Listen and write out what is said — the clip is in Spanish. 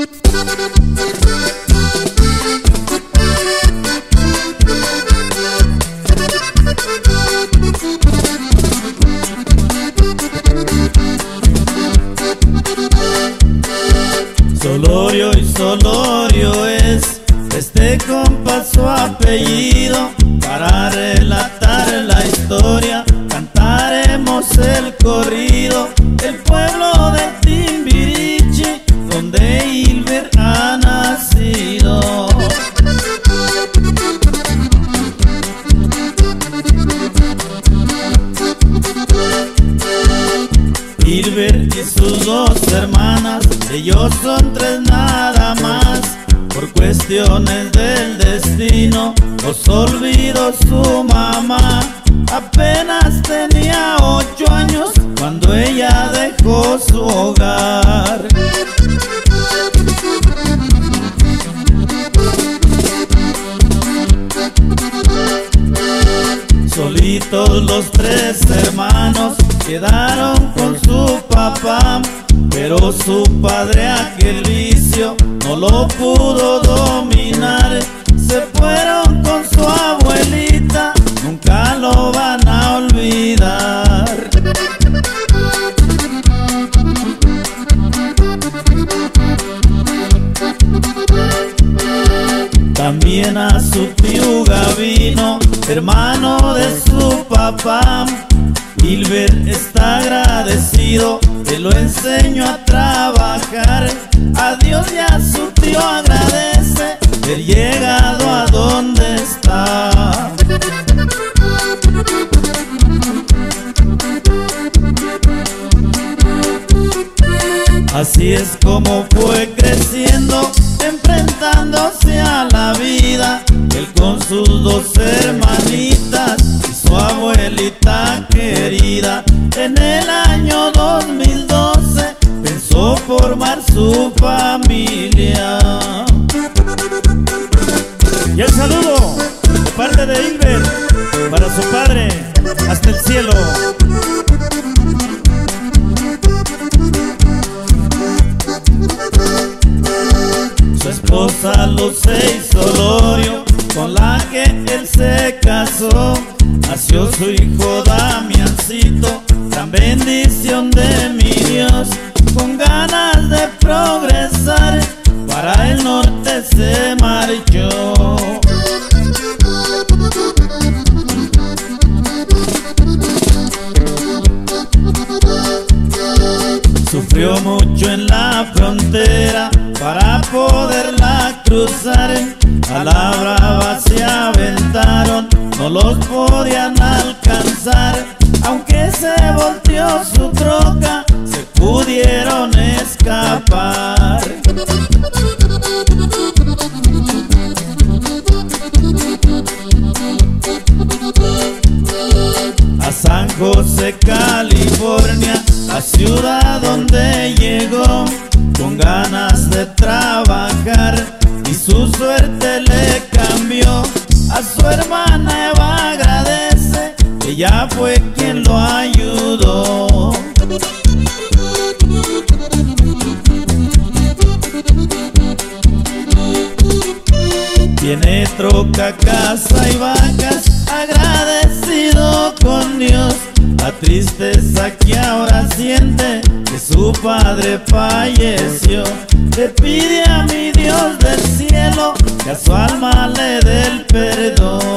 Solorio y Solorio es este compa su apellido. Para relatar la historia cantaremos el corrido. El pueblo de Timbiriche, donde Hilbert ha nacido. Hilbert y sus dos hermanas, ellos son tres nada más. Por cuestiones del destino los olvidó su mamá. Apenas tenía 8 años cuando ella dejó su hogar. Solitos los tres hermanos quedaron con su papá, pero su padre aquel vicio no lo pudo dominar. Se fueron con su abuelita, nunca lo van a olvidar. También a su tío Gavino, hermano de su papá, Hilbert está agradecido, él lo enseñó a trabajar. A Dios y a su tío agradece haber llegado a donde está. Así es como fue creciendo, enfrentándose a la vida, él con sus dos hermanitas y su abuelita querida. En el año 2012 pensó formar su familia. Y el saludo de parte de Hilbert para su padre hasta el cielo. Su esposa Lucey Solorio, con la que él se casó, nació su hijo Damiancito, gran bendición de mi Dios. Con ganas de progresar, para el norte se marchó. Sufrió mucho en la frontera para poderla cruzar. A la brava se aventaron, no los podían alcanzar. Aunque se volteó su troca, se pudieron escapar. A San José, California, la ciudad donde llegó, con ganas de trabajar, y su suerte le cambió. A su hermana Eva agradece, ella fue quien lo ayudó. Tiene troca, casa y vacas, agradecido con Dios. La tristeza que ahora siente que su padre falleció, le pide a mi Dios del cielo que a su alma le dé el perdón.